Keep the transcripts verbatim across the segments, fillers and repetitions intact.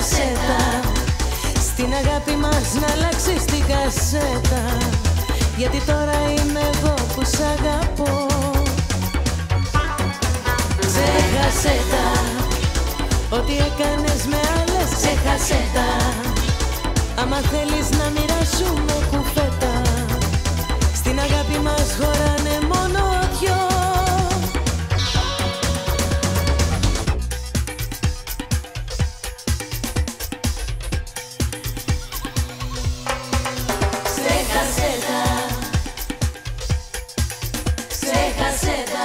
κασέτα. Στην αγάπη μας να αλλάξεις την κασέτα, γιατί τώρα είμαι εγώ που σ' αγαπώ. Ξέχασέ τα, ό,τι έκανες με άλλες, ξέχασέ τα. Άμα θέλεις να μοιράσουμε κουφέτα, στην αγάπη μας χωράνε μόνο δυο. Ξέχασέ τα, ξέχασέ τα.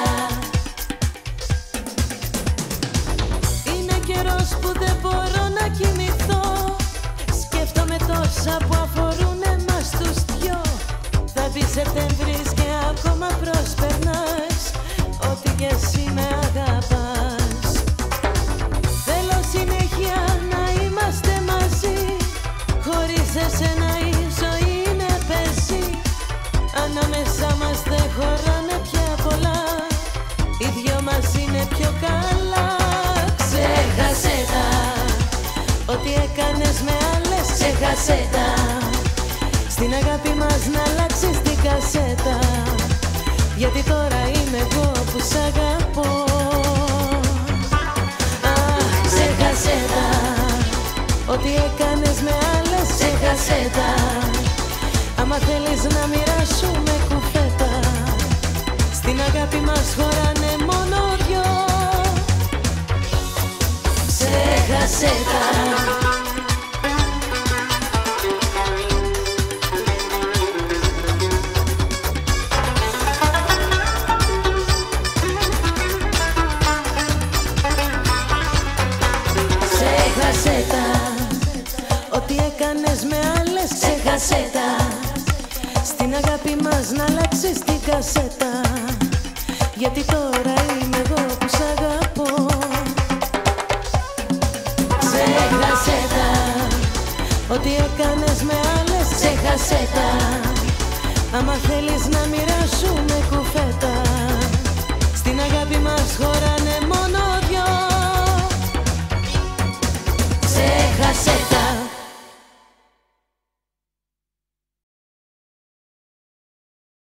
Είναι καιρός που δεν μπορώ να κοιμηθώ, σκέφτομαι τόσα που αφορούν εμάς τους δυο. Θα μπει Σεπτέμβρης και ακόμα προσπερνάς, ότι κι εσύ με αγαπάς. Θέλω συνέχεια να είμαστε μαζί, χωρίς εσένα η ζωή είναι πεζή. Ανάμεσά μας δεν χωράνε πια πολλά, οι δυο μας είναι πιο καλά. Ξέχασέ τα, ό,τι έκανες με άλλες, ξέχασέ τα. Στην αγάπη μας να αλλάξεις την κασέτα, γιατί τώρα είμαι εγώ που σ' αγαπώ. Αχ, ξέχασέ τα, ό,τι έκανες με άλλες, ξέχασέ τα. Άμα θέλεις να μοιράσουμε κουφέτα, στην αγάπη μας χωράνε μόνο δυο. Ξέχασέ τα. Ξέχασέ τα, ό,τι έκανες με άλλες, ξέχασέ τα. Στην αγάπη μας να αλλάξεις την κασέτα, γιατί τώρα είμαι εγώ που σ' αγαπώ. Ξέχασέ τα, ό,τι έκανες με άλλες, ξέχασέ τα. Άμα θέλεις να μοιράσουμε κουφέτα,